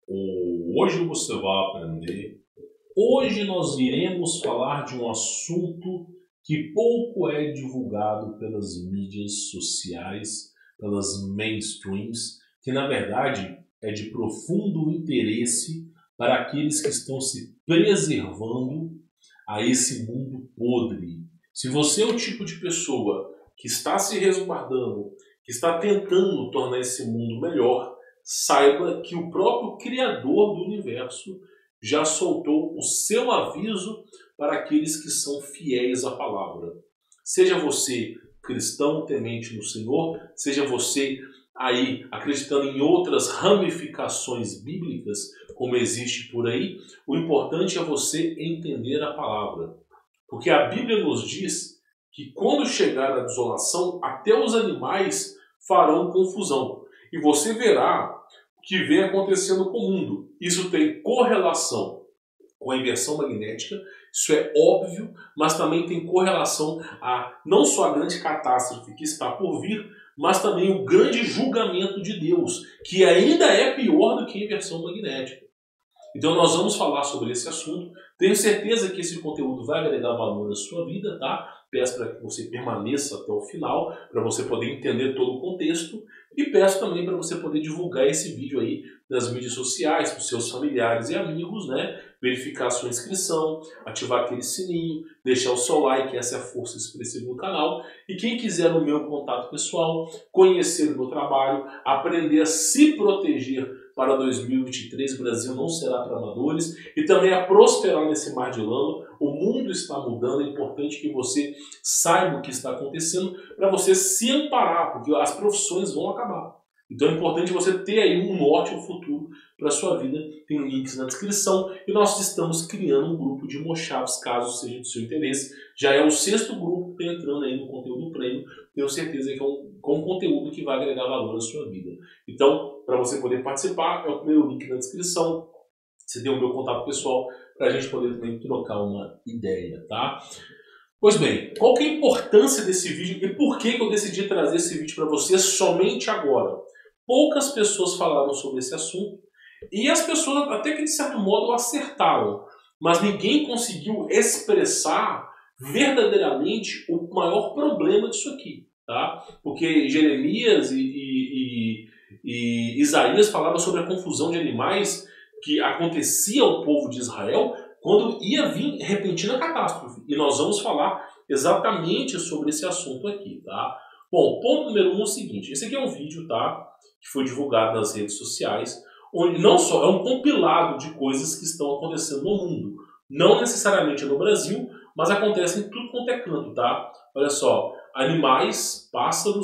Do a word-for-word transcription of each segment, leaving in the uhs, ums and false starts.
Hoje você vai aprender. Hoje nós iremos falar de um assunto que pouco é divulgado pelas mídias sociais, pelas mainstreams, que na verdade é de profundo interesse para aqueles que estão se preservando a esse mundo podre. Se você é o tipo de pessoa que está se resguardando, que está tentando tornar esse mundo melhor, saiba que o próprio Criador do Universo já soltou o seu aviso para aqueles que são fiéis à palavra. Seja você cristão temente no Senhor, seja você aí acreditando em outras ramificações bíblicas, como existe por aí, o importante é você entender a palavra. Porque a Bíblia nos diz que quando chegar a desolação, até os animais farão confusão. E você verá o que vem acontecendo com o mundo. Isso tem correlação com a inversão magnética, isso é óbvio, mas também tem correlação a não só a grande catástrofe que está por vir, mas também o grande julgamento de Deus, que ainda é pior do que a inversão magnética. Então nós vamos falar sobre esse assunto. Tenho certeza que esse conteúdo vai agregar valor na sua vida, tá? Peço para que você permaneça até o final, para você poder entender todo o contexto. E peço também para você poder divulgar esse vídeo aí nas mídias sociais, para os seus familiares e amigos, né? Verificar a sua inscrição, ativar aquele sininho, deixar o seu like, essa é a força expressiva do canal. E quem quiser o meu contato pessoal, conhecer o meu trabalho, aprender a se proteger para dois mil e vinte e três, o Brasil não será para amadores, e também a prosperar nesse mar de lama. O mundo está mudando, é importante que você saiba o que está acontecendo para você se amparar, porque as profissões vão acabar. Então é importante você ter aí um norte, um futuro para a sua vida. Tem links na descrição e nós estamos criando um grupo de mochados, caso seja do seu interesse. Já é o sexto grupo que está entrando aí no conteúdo prêmio. Tenho certeza que é um, com um conteúdo que vai agregar valor à sua vida. Então, para você poder participar, é o primeiro link na descrição. Você tem o meu contato pessoal para a gente poder também trocar uma ideia, tá? Pois bem, qual que é a importância desse vídeo e por que que eu decidi trazer esse vídeo para você somente agora? Poucas pessoas falaram sobre esse assunto e as pessoas até que de certo modo acertaram, mas ninguém conseguiu expressar verdadeiramente o maior problema disso aqui, tá? Porque Jeremias e, e, e, e Isaías falavam sobre a confusão de animais que acontecia ao povo de Israel quando ia vir repentina catástrofe. E nós vamos falar exatamente sobre esse assunto aqui, tá? Bom, ponto número um é o seguinte, esse aqui é um vídeo, tá? Que foi divulgado nas redes sociais, onde não só é um compilado de coisas que estão acontecendo no mundo. Não necessariamente no Brasil, mas acontece em tudo quanto é canto, tá? Olha só, animais, pássaros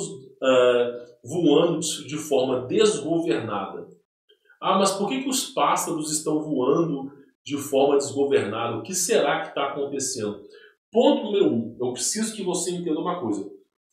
uh, voando de forma desgovernada. Ah, mas por que que os pássaros estão voando de forma desgovernada? O que será que está acontecendo? Ponto número um, eu preciso que você entenda uma coisa.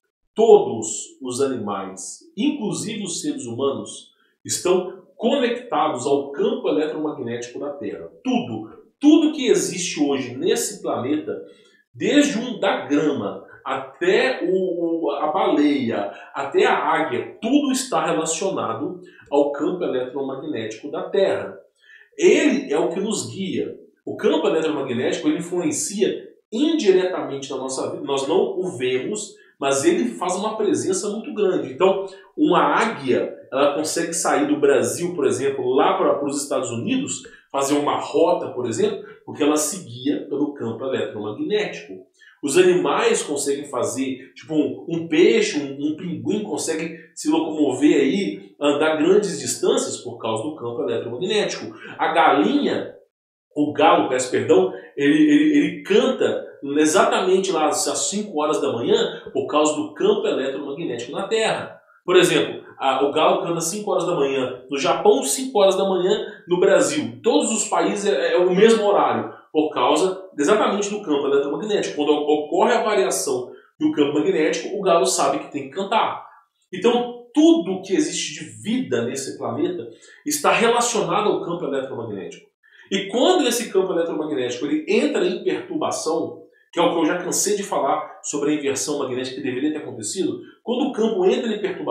Todos os animais, inclusive os seres humanos, estão conectados ao campo eletromagnético da Terra. Tudo, tudo que existe hoje nesse planeta, desde um da grama até o, a baleia, até a águia, tudo está relacionado ao campo eletromagnético da Terra. Ele é o que nos guia. O campo eletromagnético ele influencia indiretamente na nossa vida. Nós não o vemos, mas ele faz uma presença muito grande. Então, uma águia, ela consegue sair do Brasil, por exemplo, lá para os Estados Unidos, fazer uma rota, por exemplo, porque ela seguia pelo campo eletromagnético. Os animais conseguem fazer, tipo um, um peixe, um, um pinguim consegue se locomover aí, andar grandes distâncias por causa do campo eletromagnético. A galinha, o galo, peço perdão, ele, ele, ele canta exatamente lá às cinco horas da manhã por causa do campo eletromagnético na Terra. Por exemplo, a, o galo canta às cinco horas da manhã no Japão, cinco horas da manhã no Brasil. Todos os países é, é o mesmo horário, por causa exatamente do campo eletromagnético. Quando ocorre a variação do campo magnético, o galo sabe que tem que cantar. Então, tudo que existe de vida nesse planeta está relacionado ao campo eletromagnético. E quando esse campo eletromagnético ele entra em perturbação, que é o que eu já cansei de falar sobre a inversão magnética que deveria ter acontecido, quando o campo entra em perturbação,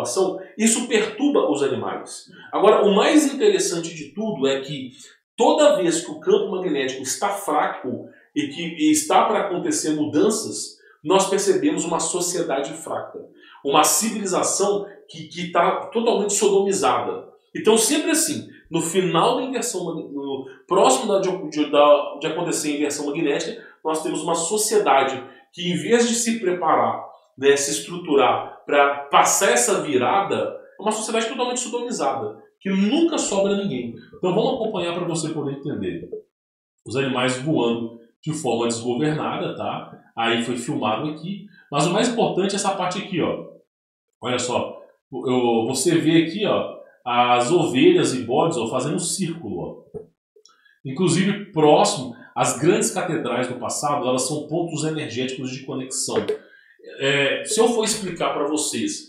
isso perturba os animais. Agora, o mais interessante de tudo é que toda vez que o campo magnético está fraco e que e está para acontecer mudanças, nós percebemos uma sociedade fraca, uma civilização que está totalmente sodomizada. Então, sempre assim, no final da inversão, no, próximo da, de, da, de acontecer a inversão magnética, nós temos uma sociedade que, em vez de se preparar, né, se estruturar para passar essa virada, é uma sociedade totalmente sodomizada, que nunca sobra ninguém. Então vamos acompanhar para você poder entender. Os animais voando de forma desgovernada, tá? Aí foi filmado aqui. Mas o mais importante é essa parte aqui, ó. Olha só, eu, você vê aqui, ó, as ovelhas e bodes, ó, fazendo um círculo, ó. Inclusive, próximo, as grandes catedrais do passado, elas são pontos energéticos de conexão. É, se eu for explicar para vocês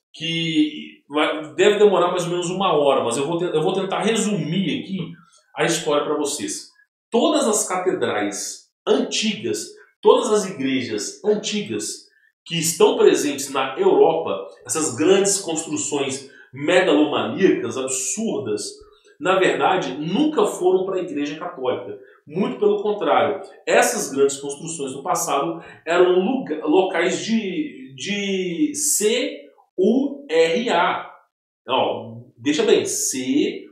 que vai, deve demorar mais ou menos uma hora, mas eu vou, eu vou tentar resumir aqui a história para vocês. Todas as catedrais antigas, todas as igrejas antigas que estão presentes na Europa, essas grandes construções megalomaníacas, absurdas, na verdade, nunca foram para a Igreja Católica. Muito pelo contrário. Essas grandes construções do passado eram lugar, locais de, de C U R A. Ó, deixa bem, C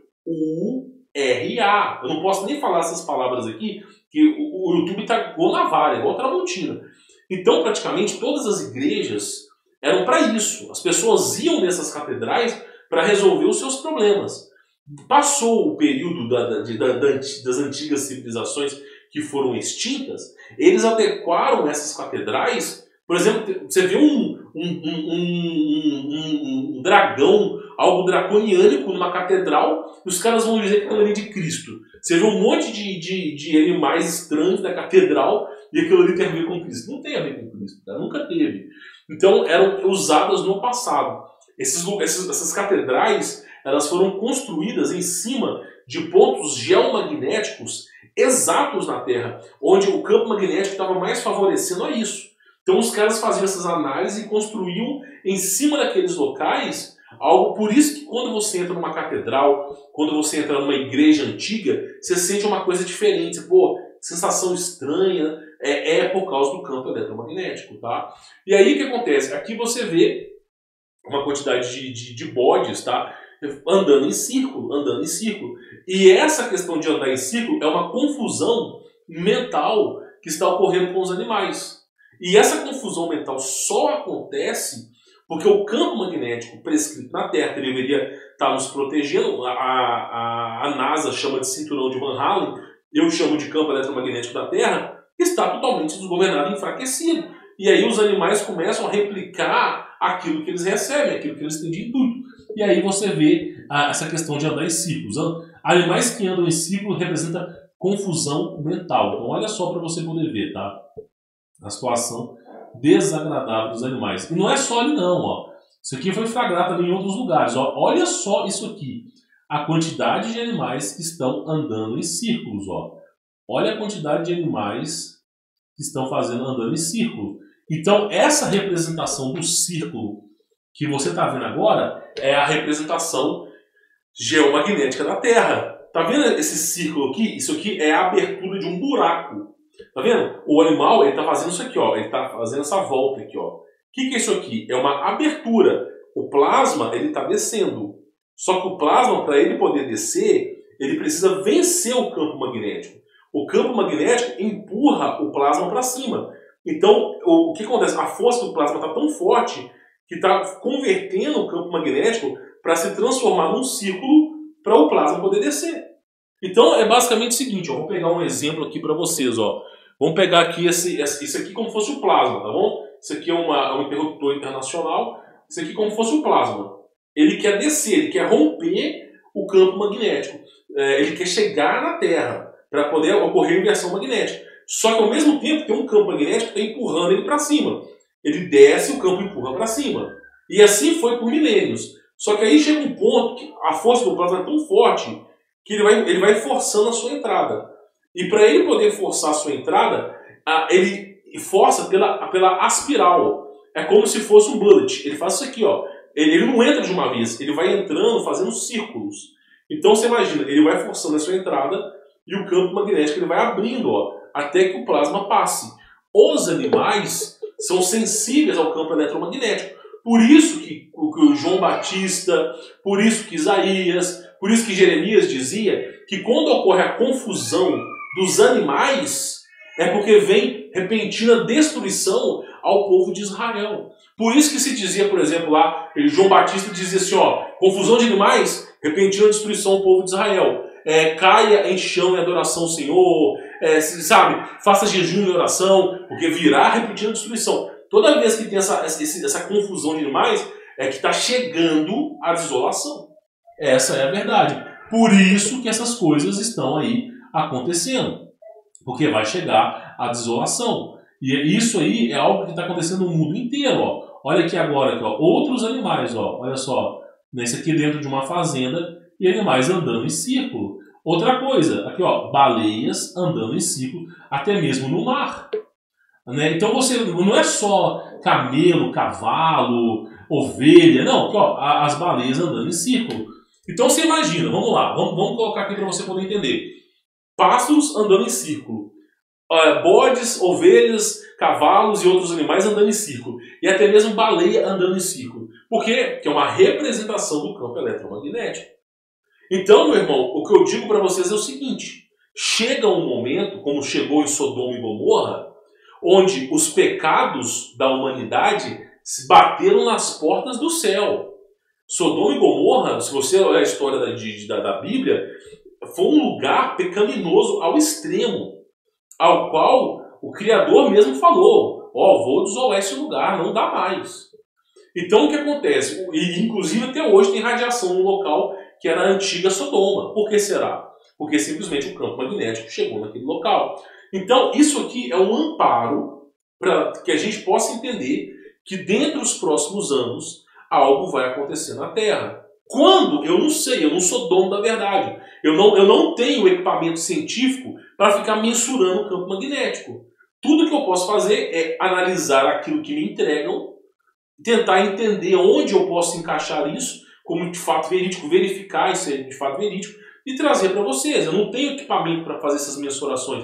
U R A. Eu não posso nem falar essas palavras aqui, que o, o YouTube está igual navalha, igual Tramontina. Então, praticamente, todas as igrejas eram para isso. As pessoas iam nessas catedrais para resolver os seus problemas. Passou o período da, da, da, das antigas civilizações que foram extintas, eles adequaram essas catedrais. Por exemplo, você vê um, um, um, um, um, um dragão, algo draconiânico numa catedral, e os caras vão dizer que aquilo ali é de Cristo. Você vê um monte de, de, de animais estranhos da catedral e aquilo ali tem a ver com Cristo. Não tem a ver com Cristo, tá? Nunca teve. Então eram usadas no passado. Esses, esses, essas catedrais, elas foram construídas em cima de pontos geomagnéticos exatos na Terra, onde o campo magnético estava mais favorecendo a isso. Então os caras faziam essas análises e construíam em cima daqueles locais algo. Por isso que quando você entra numa catedral, quando você entra numa igreja antiga, você sente uma coisa diferente. Pô, sensação estranha, é, é por causa do campo eletromagnético, tá? E aí o que acontece? Aqui você vê uma quantidade de, de, de bodes, tá? Andando em círculo, andando em círculo. E essa questão de andar em círculo é uma confusão mental que está ocorrendo com os animais. E essa confusão mental só acontece porque o campo magnético prescrito na Terra, que deveria estar nos protegendo, a, a, a NASA chama de cinturão de Van Allen, eu chamo de campo eletromagnético da Terra, está totalmente desgovernado e enfraquecido. E aí os animais começam a replicar aquilo que eles recebem, aquilo que eles têm de intuito. E aí você vê ah, essa questão de andar em círculos. Animais que andam em círculo representam confusão mental. Então olha só para você poder ver, tá? A situação desagradável dos animais. E não é só ali não, ó. Isso aqui foi flagrado também em outros lugares. Ó. Olha só isso aqui. A quantidade de animais que estão andando em círculos, ó. Olha a quantidade de animais que estão fazendo andando em círculo. Então essa representação do círculo que você está vendo agora é a representação geomagnética da Terra. Tá vendo esse círculo aqui? Isso aqui é a abertura de um buraco. Tá vendo? O animal ele está fazendo isso aqui, ó. Ele está fazendo essa volta aqui, ó. O que, que é isso aqui? É uma abertura. O plasma ele está descendo. Só que o plasma, para ele poder descer, ele precisa vencer o campo magnético. O campo magnético empurra o plasma para cima. Então, o, o que acontece? A força do plasma está tão forte que está convertendo o campo magnético para se transformar num círculo para o plasma poder descer. Então é basicamente o seguinte, ó, vou pegar um exemplo aqui para vocês. Ó. Vamos pegar aqui esse, esse aqui como fosse o plasma, tá bom? Isso aqui é, uma, é um interruptor internacional, isso aqui como fosse o plasma. Ele quer descer, ele quer romper o campo magnético. É, ele quer chegar na Terra para poder ocorrer a inversão magnética. Só que ao mesmo tempo tem um campo magnético que está empurrando ele para cima. Ele desce, o campo empurra para cima. E assim foi por milênios. Só que aí chega um ponto que a força do plasma é tão forte que ele vai, ele vai forçando a sua entrada. E para ele poder forçar a sua entrada, ele força pela, pela aspiral. É como se fosse um bullet. Ele faz isso aqui, ó. ele, ele não entra de uma vez, ele vai entrando fazendo círculos. Então você imagina, ele vai forçando a sua entrada e o campo magnético ele vai abrindo, ó, até que o plasma passe. Os animais são sensíveis ao campo eletromagnético. Por isso que o João Batista, por isso que Isaías, por isso que Jeremias dizia que quando ocorre a confusão dos animais, é porque vem repentina destruição ao povo de Israel. Por isso que se dizia, por exemplo, lá, João Batista dizia assim, ó, confusão de animais, repentina destruição ao povo de Israel. É, caia em chão em adoração ao Senhor, é, sabe, faça jejum e oração, porque virá repentina destruição. Toda vez que tem essa, essa, essa confusão de animais, é que está chegando a desolação. Essa é a verdade. Por isso que essas coisas estão aí acontecendo. Porque vai chegar a desolação. E isso aí é algo que está acontecendo no mundo inteiro. Ó. Olha aqui agora, aqui, ó, outros animais. Ó. Olha só, nesse aqui dentro de uma fazenda e animais andando em círculo. Outra coisa, aqui ó, baleias andando em círculo, até mesmo no mar. Né? Então você não é só camelo, cavalo, ovelha, não, aqui, ó, as baleias andando em círculo. Então você imagina, vamos lá, vamos, vamos colocar aqui para você poder entender. Pássaros andando em círculo, uh, bodes, ovelhas, cavalos e outros animais andando em círculo. E até mesmo baleia andando em círculo. Por quê? Porque é uma representação do campo eletromagnético. Então, meu irmão, o que eu digo para vocês é o seguinte. Chega um momento, como chegou em Sodoma e Gomorra, onde os pecados da humanidade se bateram nas portas do céu. Sodoma e Gomorra, se você olhar a história da, de, da, da Bíblia, foi um lugar pecaminoso ao extremo, ao qual o Criador mesmo falou, ó, oh, vou desolar esse lugar, não dá mais. Então o que acontece? E, inclusive até hoje tem radiação no local que era a antiga Sodoma. Por que será? Porque simplesmente o campo magnético chegou naquele local. Então isso aqui é um amparo para que a gente possa entender que dentro dos próximos anos algo vai acontecer na Terra. Quando? Eu não sei, eu não sou dono da verdade. Eu não, eu não tenho equipamento científico para ficar mensurando o campo magnético. Tudo que eu posso fazer é analisar aquilo que me entregam, tentar entender onde eu posso encaixar isso como de fato verídico, verificar isso de fato verídico e trazer para vocês. Eu não tenho equipamento para fazer essas mensurações,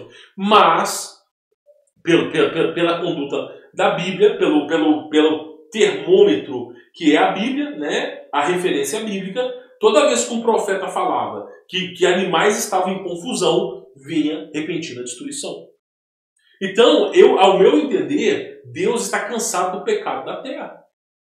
mas pela, pela, pela conduta da Bíblia, pelo, pelo, pelo termômetro que é a Bíblia, né, a referência bíblica, toda vez que um profeta falava que, que animais estavam em confusão, vinha repentina destruição. Então, eu, ao meu entender, Deus está cansado do pecado da terra.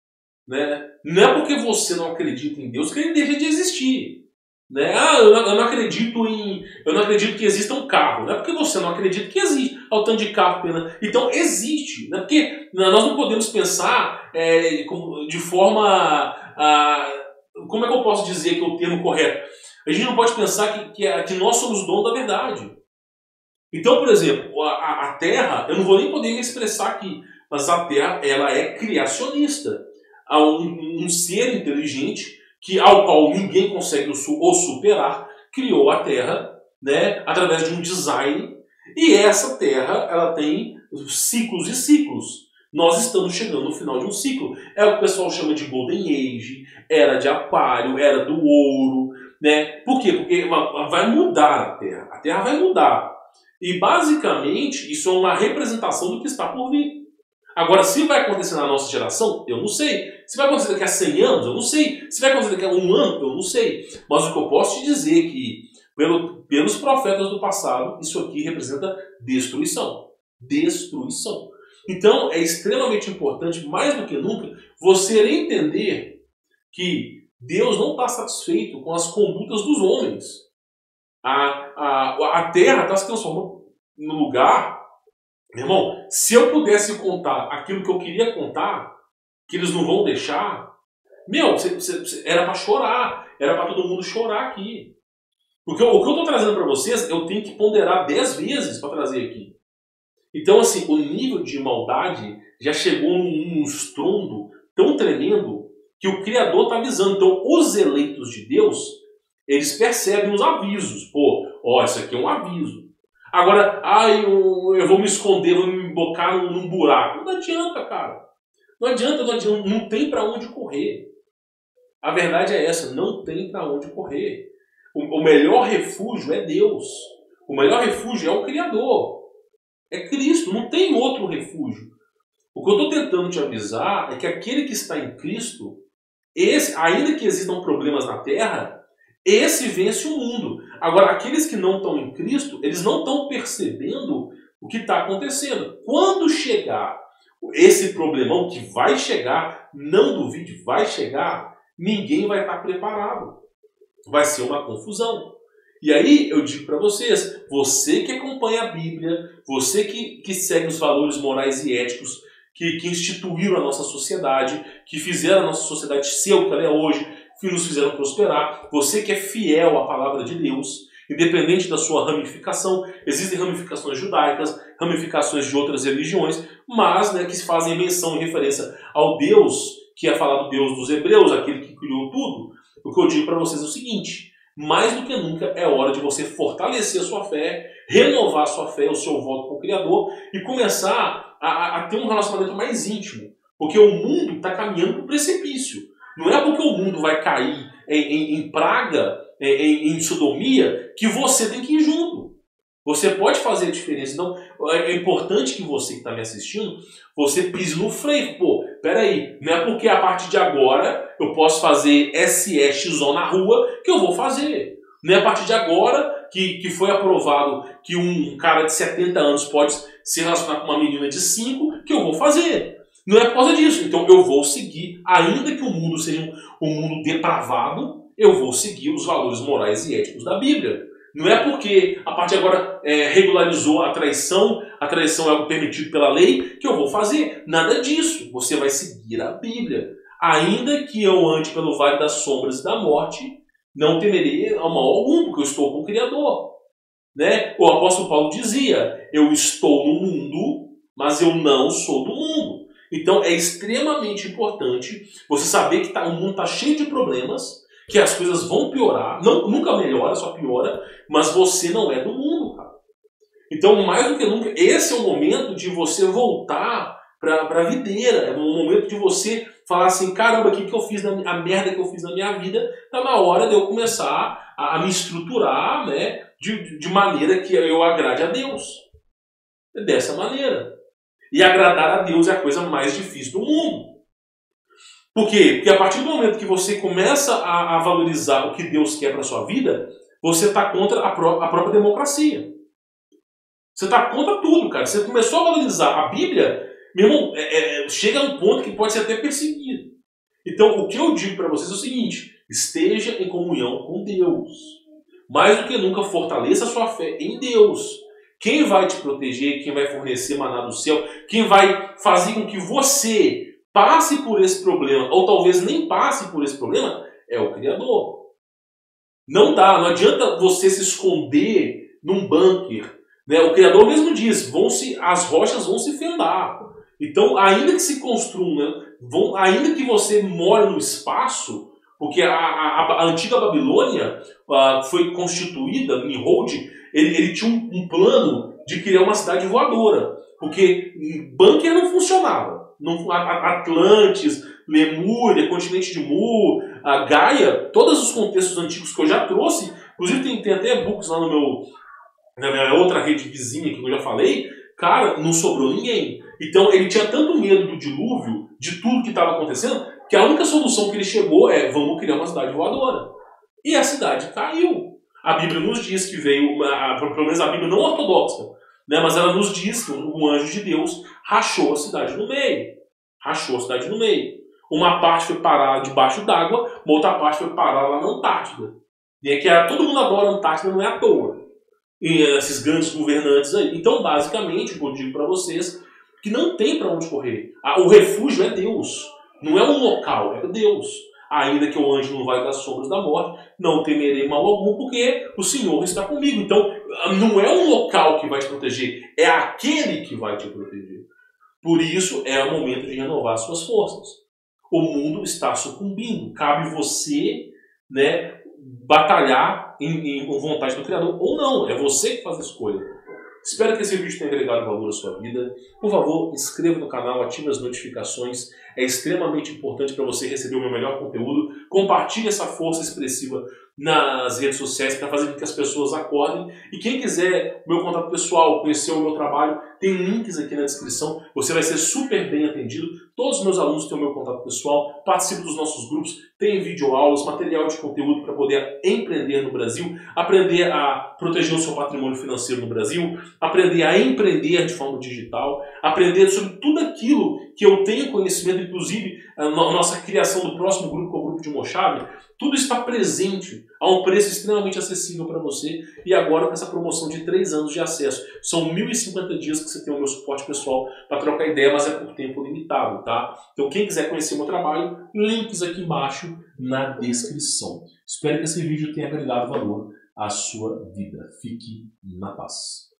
Né? Não é porque você não acredita em Deus que ele deixa de existir. Né? Ah, eu não, eu não acredito em, eu não acredito que exista um carro. Não é porque você não acredita que existe. Olha o tanto de carro pena. Então existe. Né? Porque nós não podemos pensar é, de forma. Ah, como é que eu posso dizer que é o termo correto? A gente não pode pensar que, que, que nós somos donos da verdade. Então, por exemplo, a, a Terra, eu não vou nem poder expressar aqui, mas a Terra ela é criacionista. Há um, um ser inteligente que, ao qual ninguém consegue o, o superar, criou a Terra, né, através de um design. E essa Terra ela tem ciclos e ciclos. Nós estamos chegando no final de um ciclo. É o que o pessoal chama de Golden Age, era de Aquário, era do ouro. Né? Por quê? Porque vai mudar a Terra. A Terra vai mudar. E basicamente isso é uma representação do que está por vir. Agora, se vai acontecer na nossa geração, eu não sei. Se vai acontecer daqui a cem anos, eu não sei. Se vai acontecer daqui a um ano, eu não sei. Mas o que eu posso te dizer é que, pelo, pelos profetas do passado, isso aqui representa destruição. Destruição. Então, é extremamente importante, mais do que nunca, você entender que Deus não está satisfeito com as condutas dos homens. A, a, a terra está se transformando no lugar. Meu irmão, se eu pudesse contar aquilo que eu queria contar, que eles não vão deixar, meu, cê, cê, cê, era para chorar, era para todo mundo chorar aqui. Porque o, o que eu estou trazendo para vocês, eu tenho que ponderar dez vezes para trazer aqui. Então, assim, o nível de maldade já chegou num, num estrondo tão tremendo que o Criador está avisando. Então, os eleitos de Deus, eles percebem os avisos. Pô, ó, isso aqui é um aviso. Agora, ah, eu, eu vou me esconder, vou me embocar num, num buraco. Não adianta, cara. Não adianta, não adianta. Não tem para onde correr. A verdade é essa, não tem para onde correr. O, o melhor refúgio é Deus. O melhor refúgio é o Criador. É Cristo, não tem outro refúgio. O que eu estou tentando te avisar é que aquele que está em Cristo, esse, ainda que existam problemas na Terra, esse vence o mundo. Agora, aqueles que não estão em Cristo, eles não estão percebendo o que está acontecendo. Quando chegar esse problemão, que vai chegar, não duvide, vai chegar, ninguém vai estar preparado. Vai ser uma confusão. E aí eu digo para vocês, você que acompanha a Bíblia, você que, que segue os valores morais e éticos que, que instituíram a nossa sociedade, que fizeram a nossa sociedade ser o que ela é hoje, que nos fizeram prosperar, você que é fiel à palavra de Deus, independente da sua ramificação, existem ramificações judaicas, ramificações de outras religiões, mas né, que fazem menção e referência ao Deus, que é falado Deus dos hebreus, aquele que criou tudo. O que eu digo para vocês é o seguinte, mais do que nunca é hora de você fortalecer a sua fé, renovar a sua fé, o seu voto com o Criador e começar a, a ter um relacionamento mais íntimo. Porque o mundo está caminhando para o precipício. Não é porque o mundo vai cair em, em, em praga, em, em sodomia, que você tem que ir junto. Você pode fazer a diferença. Então, é importante que você que está me assistindo, você pise no freio. Pô, peraí, não é porque a partir de agora eu posso fazer S E X O na rua que eu vou fazer. Não é a partir de agora que, que foi aprovado que um cara de setenta anos pode se relacionar com uma menina de cinco que eu vou fazer. Não é por causa disso. Então eu vou seguir, ainda que o mundo seja um, um mundo depravado, eu vou seguir os valores morais e éticos da Bíblia. Não é porque a partir de agora é, regularizou a traição, a traição é algo permitido pela lei, que eu vou fazer. Nada disso. Você vai seguir a Bíblia. Ainda que eu ande pelo vale das sombras e da morte, não temerei a mal algum, porque eu estou com o Criador. Né? O apóstolo Paulo dizia, eu estou no mundo, mas eu não sou do mundo. Então é extremamente importante você saber que tá, o mundo está cheio de problemas, que as coisas vão piorar, não, nunca melhora, só piora, mas você não é do mundo, cara. Então, mais do que nunca, esse é o momento de você voltar para a videira, é o momento de você falar assim, caramba, o que, que eu fiz, na, a merda que eu fiz na minha vida, está na hora de eu começar a, a me estruturar, né, de, de maneira que eu agrade a Deus. É dessa maneira. E agradar a Deus é a coisa mais difícil do mundo. Por quê? Porque a partir do momento que você começa a, a valorizar o que Deus quer para a sua vida, você está contra a, pró a própria democracia. Você está contra tudo, cara. Você começou a valorizar a Bíblia, meu irmão, é, é, chega a um ponto que pode ser até perseguido. Então, o que eu digo para vocês é o seguinte, esteja em comunhão com Deus. Mais do que nunca, fortaleça a sua fé em Deus. Quem vai te proteger, quem vai fornecer maná do céu, quem vai fazer com que você passe por esse problema, ou talvez nem passe por esse problema, é o Criador. Não dá, não adianta você se esconder num bunker. Né? O Criador mesmo diz, vão se, as rochas vão se fendar. Então, ainda que se construam, né, vão, ainda que você more no espaço, porque a, a, a antiga Babilônia uh, foi constituída, Nimrod, ele, ele tinha um, um plano de criar uma cidade voadora, porque bunker não funcionava. Não, Atlantis, Lemúria, continente de Mu, a Gaia, todos os contextos antigos que eu já trouxe, inclusive tem, tem até e-books lá no meu, na minha outra rede vizinha que eu já falei, cara, não sobrou ninguém. Então ele tinha tanto medo do dilúvio, de tudo que estava acontecendo, que a única solução que ele chegou é, vamos criar uma cidade voadora. E a cidade caiu. A Bíblia nos diz que veio, uma, pelo menos a Bíblia não ortodoxa, né, mas ela nos diz que um anjo de Deus rachou a cidade no meio. Rachou a cidade no meio. Uma parte foi parar debaixo d'água, uma outra parte foi parar lá na Antártida. E é que a, todo mundo adora a Antártida, não é à toa. E esses grandes governantes aí. Então, basicamente, eu digo para vocês que não tem para onde correr. O refúgio é Deus. Não é um local, é Deus. Ainda que o anjo não vai das sombras da morte, não temerei mal algum, porque o Senhor está comigo. Então, não é um local que vai te proteger, é aquele que vai te proteger. Por isso, é o momento de renovar suas forças. O mundo está sucumbindo. Cabe você, né, batalhar em, em vontade do Criador ou não. É você que faz a escolha. Espero que esse vídeo tenha agregado valor à sua vida. Por favor, inscreva no canal, ative as notificações. é extremamente importante para você receber o meu melhor conteúdo. Compartilhe essa força expressiva nas redes sociais para fazer com que as pessoas acordem. E quem quiser o meu contato pessoal, conhecer o meu trabalho, tem links aqui na descrição. Você vai ser super bem atendido. Todos os meus alunos têm o meu contato pessoal, participam dos nossos grupos, tem videoaulas, material de conteúdo para poder empreender no Brasil, aprender a proteger o seu patrimônio financeiro no Brasil, aprender a empreender de forma digital, aprender sobre tudo aquilo que eu tenho conhecimento, inclusive a nossa criação do próximo grupo, que é o grupo de Mojave. Tudo está presente a um preço extremamente acessível para você, e agora com essa promoção de três anos de acesso. São mil e cinquenta dias que você tem o meu suporte pessoal para trocar ideia, mas é por tempo limitado, tá? Então quem quiser conhecer o meu trabalho, links aqui embaixo na descrição. Espero que esse vídeo tenha agregado valor à sua vida. Fique na paz.